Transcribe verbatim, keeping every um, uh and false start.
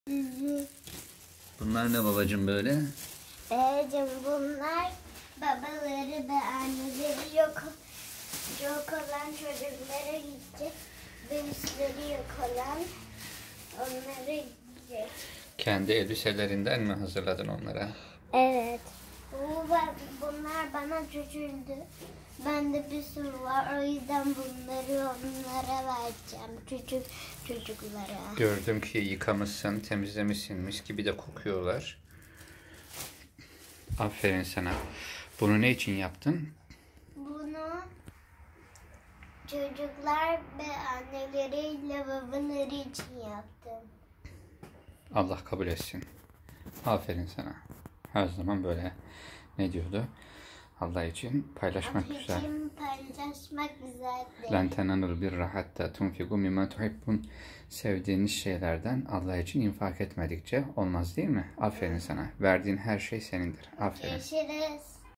Bunlar ne babacığım böyle? Babacığım bunlar babaları ve anneleri yok, yok olan çocuklara gidecek. Ve üstleri yok olan onları gidecek. Kendi elbiselerinden mi hazırladın onlara? Evet. Bu, bunlar bana küçüldü. Bende bir sürü var. O yüzden bunları onlara vereceğim. Küçük çocuklara. Gördüm ki yıkamışsın, temizlemişsin. Mis gibi de kokuyorlar. Aferin sana. Bunu ne için yaptın? Bunu çocuklar ve anneleriyle babaları için yaptım. Allah kabul etsin. Aferin sana. Her zaman böyle ne diyordu? Allah için paylaşmak Allah güzel. için paylaşmak güzel. Len tenanul birra hatta tunfiku mimma tuhibbun. Sevdiğiniz şeylerden Allah için infak etmedikçe olmaz değil mi? Aferin sana. Verdiğin her şey senindir. Aferin. Görüşürüz.